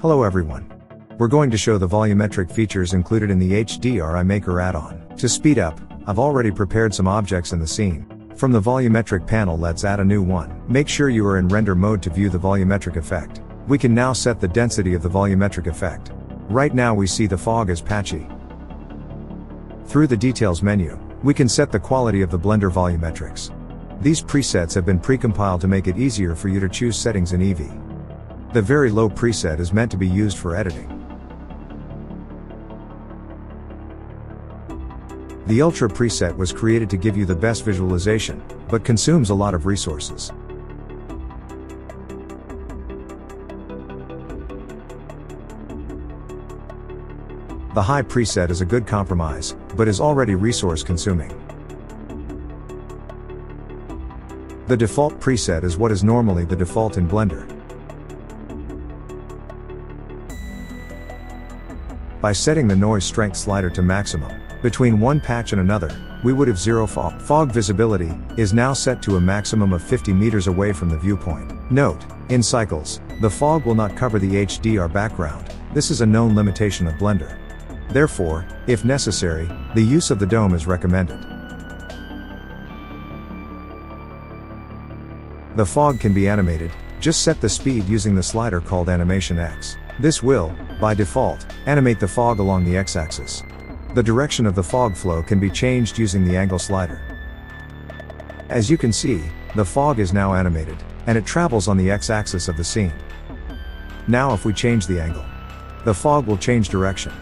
Hello everyone. We're going to show the volumetric features included in the HDRI Maker add-on. To speed up, I've already prepared some objects in the scene. From the volumetric panel, let's add a new one. Make sure you are in render mode to view the volumetric effect. We can now set the density of the volumetric effect. Right now we see the fog as patchy. Through the details menu, we can set the quality of the Blender volumetrics. These presets have been precompiled to make it easier for you to choose settings in Eevee. The very low preset is meant to be used for editing. The Ultra preset was created to give you the best visualization, but consumes a lot of resources. The High preset is a good compromise, but is already resource consuming. The Default preset is what is normally the default in Blender. By setting the noise strength slider to maximum, between one patch and another, we would have zero fog. Fog visibility is now set to a maximum of 50 meters away from the viewpoint. Note, in cycles, the fog will not cover the HDR background. This is a known limitation of Blender. Therefore, if necessary, the use of the dome is recommended. The fog can be animated. Just set the speed using the slider called Animation X. This will, by default, animate the fog along the x-axis. The direction of the fog flow can be changed using the angle slider. As you can see, the fog is now animated, and it travels on the x-axis of the scene. Now if we change the angle, the fog will change direction.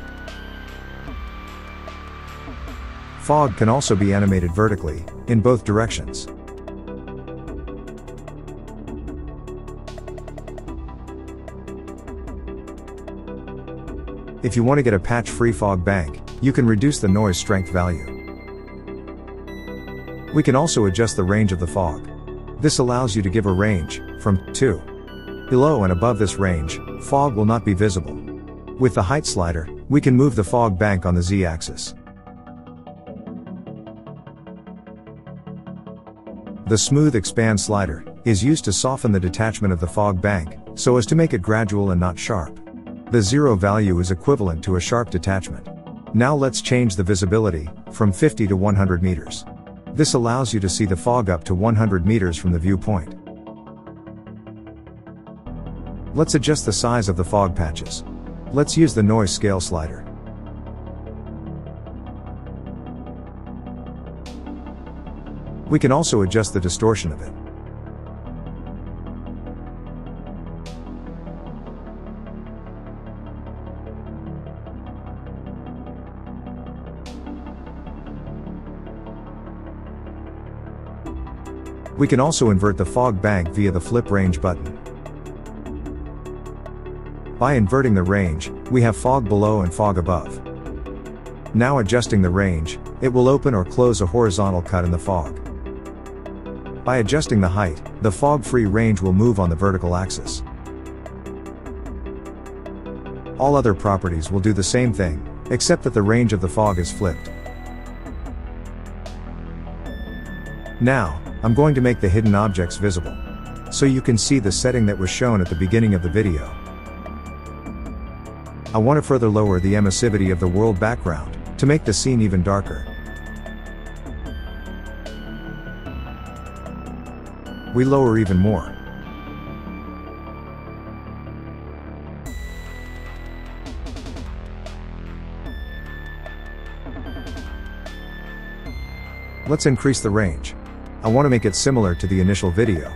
Fog can also be animated vertically, in both directions. If you want to get a patch-free fog bank, you can reduce the noise strength value. We can also adjust the range of the fog. This allows you to give a range, from 2. Below and above this range, fog will not be visible. With the height slider, we can move the fog bank on the z-axis. The Smooth Expand slider is used to soften the detachment of the fog bank, so as to make it gradual and not sharp. The zero value is equivalent to a sharp detachment. Now let's change the visibility, from 50 to 100 meters. This allows you to see the fog up to 100 meters from the viewpoint. Let's adjust the size of the fog patches. Let's use the Noise Scale slider. We can also adjust the distortion of it. We can also invert the fog bank via the Flip Range button. By inverting the range, we have fog below and fog above. Now adjusting the range, it will open or close a horizontal cut in the fog. By adjusting the height, the fog-free range will move on the vertical axis. All other properties will do the same thing, except that the range of the fog is flipped. Now, I'm going to make the hidden objects visible, so you can see the setting that was shown at the beginning of the video. I want to further lower the emissivity of the world background, to make the scene even darker. We lower even more. Let's increase the range. I want to make it similar to the initial video.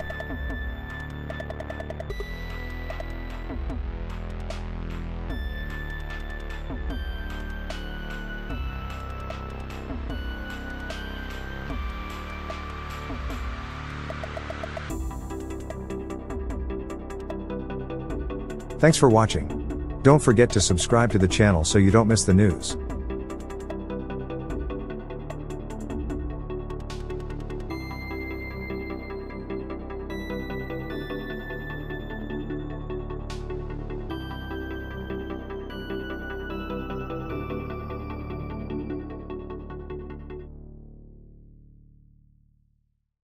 Thanks for watching. Don't forget to subscribe to the channel so you don't miss the news.